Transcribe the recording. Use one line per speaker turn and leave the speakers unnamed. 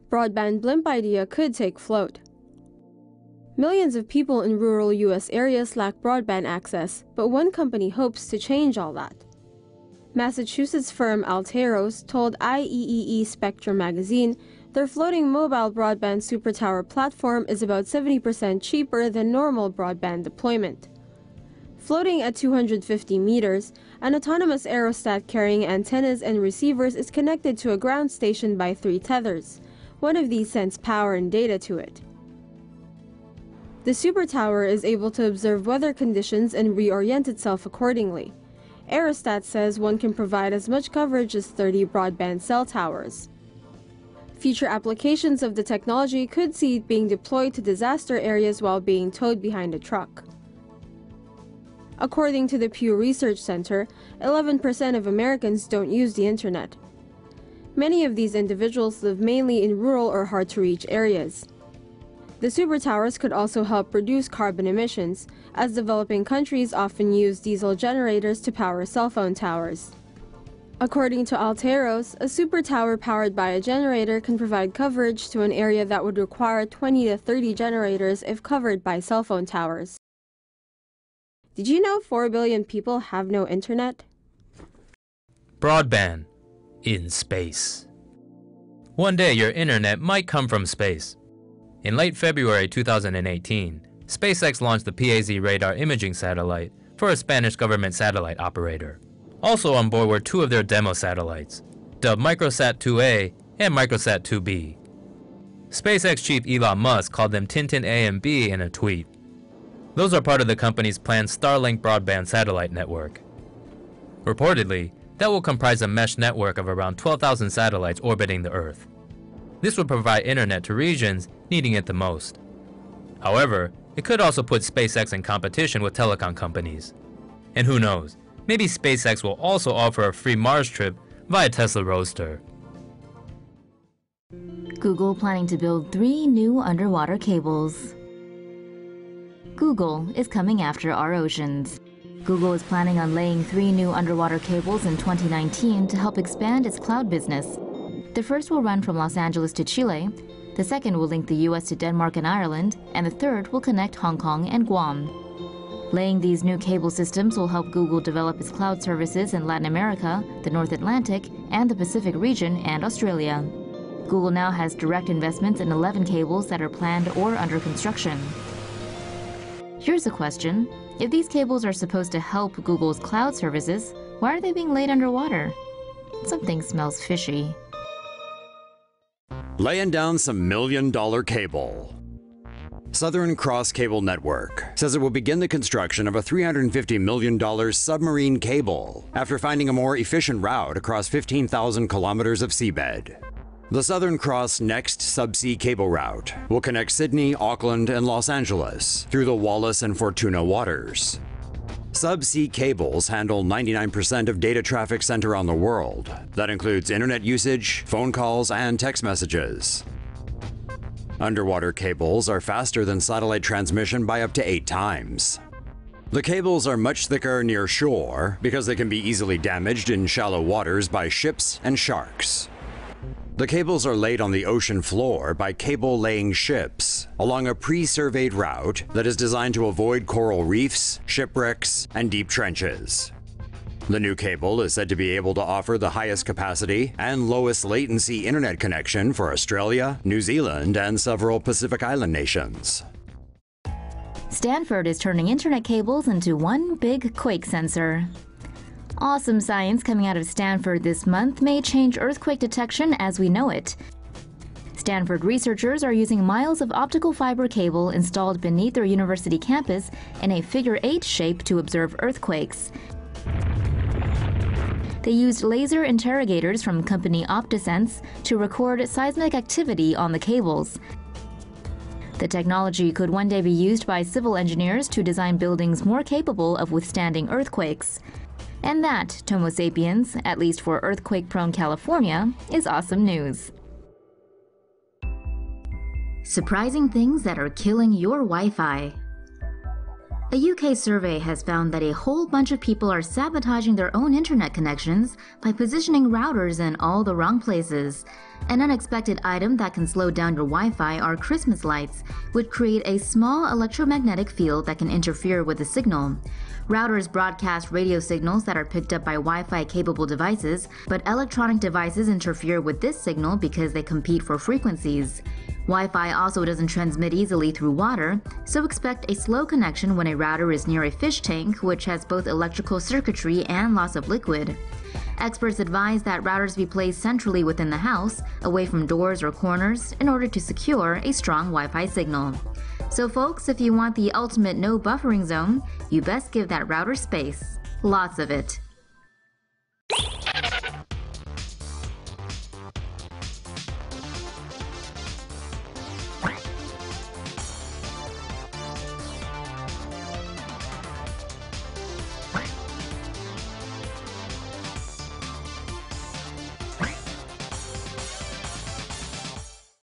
broadband blimp idea could take float. Millions of people in rural U.S. areas lack broadband access, but one company hopes to change all that. Massachusetts firm Altaeros told IEEE Spectrum magazine their floating mobile broadband supertower platform is about 70% cheaper than normal broadband deployment. Floating at 250 meters, an autonomous aerostat carrying antennas and receivers is connected to a ground station by 3 tethers. One of these sends power and data to it. The supertower is able to observe weather conditions and reorient itself accordingly. Aerostat says one can provide as much coverage as 30 broadband cell towers. Future applications of the technology could see it being deployed to disaster areas while being towed behind a truck. According to the Pew Research Center, 11% of Americans don't use the internet. Many of these individuals live mainly in rural or hard-to-reach areas. The supertowers could also help reduce carbon emissions, as developing countries often use diesel generators to power cell phone towers. According to Altaeros, a supertower powered by a generator can provide coverage to an area that would require 20 to 30 generators if covered by cell phone towers. Did you know 4 billion people have no internet?
Broadband in space. One day your internet might come from space. In late February 2018, SpaceX launched the PAZ radar imaging satellite for a Spanish government satellite operator. Also on board were 2 of their demo satellites, dubbed Microsat-2A and Microsat-2B. SpaceX chief Elon Musk called them Tintin A and B in a tweet. Those are part of the company's planned Starlink broadband satellite network. Reportedly, that will comprise a mesh network of around 12,000 satellites orbiting the Earth. This would provide internet to regions needing it the most. However, it could also put SpaceX in competition with telecom companies. And who knows, maybe SpaceX will also offer a free Mars trip via Tesla Roadster.
Google planning to build 3 new underwater cables. Google is coming after our oceans. Google is planning on laying 3 new underwater cables in 2019 to help expand its cloud business. The first will run from Los Angeles to Chile, the second will link the US to Denmark and Ireland, and the third will connect Hong Kong and Guam. Laying these new cable systems will help Google develop its cloud services in Latin America, the North Atlantic, and the Pacific region and Australia. Google now has direct investments in 11 cables that are planned or under construction. Here's a question. If these cables are supposed to help Google's cloud services, why are they being laid underwater? Something smells fishy.
Laying down some million-dollar cable. Southern Cross Cable Network says it will begin the construction of a $350 million submarine cable after finding a more efficient route across 15,000 kilometers of seabed. The Southern Cross Next subsea cable route will connect Sydney, Auckland, and Los Angeles through the Wallis and Fortuna waters. Subsea cables handle 99% of data traffic sent around the world. That includes internet usage, phone calls, and text messages. Underwater cables are faster than satellite transmission by up to 8 times. The cables are much thicker near shore because they can be easily damaged in shallow waters by ships and sharks. The cables are laid on the ocean floor by cable-laying ships along a pre-surveyed route that is designed to avoid coral reefs, shipwrecks, and deep trenches. The new cable is said to be able to offer the highest capacity and lowest latency internet connection for Australia, New Zealand, and several Pacific Island nations.
Stanford is turning internet cables into one big quake sensor. Awesome science coming out of Stanford this month may change earthquake detection as we know it. Stanford researchers are using miles of optical fiber cable installed beneath their university campus in a figure-8 shape to observe earthquakes. They used laser interrogators from company OptiSense to record seismic activity on the cables. The technology could one day be used by civil engineers to design buildings more capable of withstanding earthquakes. And that, Tomo sapiens, at least for earthquake-prone California, is awesome news. Surprising things that are killing your Wi-Fi. A UK survey has found that a whole bunch of people are sabotaging their own internet connections by positioning routers in all the wrong places. An unexpected item that can slow down your Wi-Fi are Christmas lights, which create a small electromagnetic field that can interfere with the signal. Routers broadcast radio signals that are picked up by Wi-Fi capable devices, but electronic devices interfere with this signal because they compete for frequencies. Wi-Fi also doesn't transmit easily through water, so expect a slow connection when a router is near a fish tank, which has both electrical circuitry and loss of liquid. Experts advise that routers be placed centrally within the house, away from doors or corners, in order to secure a strong Wi-Fi signal. So folks, if you want the ultimate no buffering zone, you best give that router space. Lots of it.